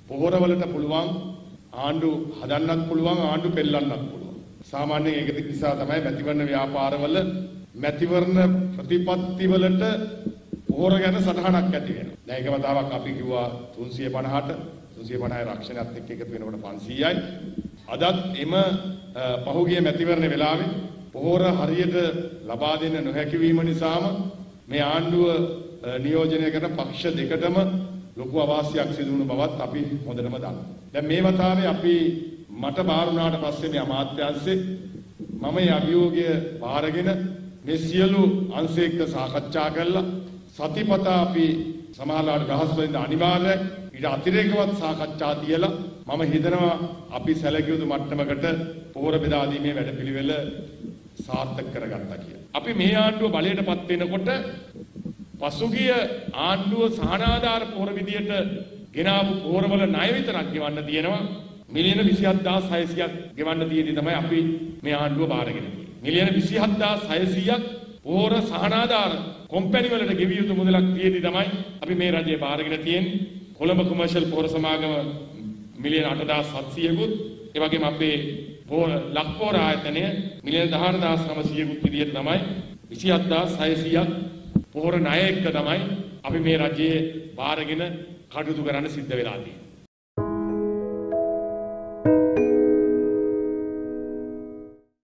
පොහොරවලට පුළුවන් ආණ්ඩු හදන්නත් පුළුවන් ආණ්ඩු පෙල්ලන්නත් පුළුවන්. සාමාන්‍යයෙන් ඒක නිසා තමයි මැතිවරණ ව්‍යාපාරවල මැතිවරණ ප්‍රතිපත්තිවලට පොහොර ගැන සටහනක් ඇති වෙනවා. දැන් එක වතාවක් අපි කිව්වා 350ට 350 රක්ෂණයත් එක්ක එකතු වෙනකොට 500යි. අදත් එම පහුගිය මැතිවරණ වෙලාවේ පොහොර හරියට ලබා දෙන්න නොහැකි වීම නිසාම මේ ආණ්ඩුව නියෝජනය කරන පක්ෂ දෙකටම ලොකු අවාසියක් සිදු වුණු බවත් අපි හොඳටම දන්නවා. දැන් මේ වතාවේ අපි මට බාර වුණාට පස්සේ මේ අමාත්‍යාංශේ මම මේ අභියෝගය බාරගෙන මේ සියලු අංශ එක්ක සාකච්ඡා කළා. සතිපතා අපි සමාජාලාට බ්‍රහස්පතින්දා අනිවාර්යයි ඊට අතිරේකවත් සාකච්ඡා තියලා මම හිතනවා අපි සැලකිය යුතු මට්ටමකට පොහොර බෙදා දීමේ වැඩපිළිවෙල සාර්ථක කරගත්තා කියලා. අපි මේ ආණ්ඩුව බලයටපත් වෙනකොට පසුගිය ආණ්ඩුව සහනාධාර පොහොර විදියට ගෙනාවු පොහොරවල ණය විතරක් ගෙවන්න තියෙනවා. මිලියන 27600ක් ගෙවන්න තියෙදි තමයි අපි මේ ආණ්ඩුව බාරගෙන තියෙන්නේ. මිලියන 27600ක් පොහොර සහනාධාර කොම්පැනි වලට ගෙවිය යුතු මුදලක් තියෙදි තමයි අපි මේ රජය බාරගෙන තියෙන්නේ. කොළඹ කොමර්ෂල් පොහොර සමාගම මිලියන 8700කුත් ඒ වගේම අපේ ලක් පොහොර ආයතනය මිලියන 14900කුත් විදියට තමයි 27600ක් පොහොර ණය එක්ක තමයි අපි මේ රජයේ බාරගෙන කටයුතු කරන්න සිද්ධ වෙලා තියෙන්නේ.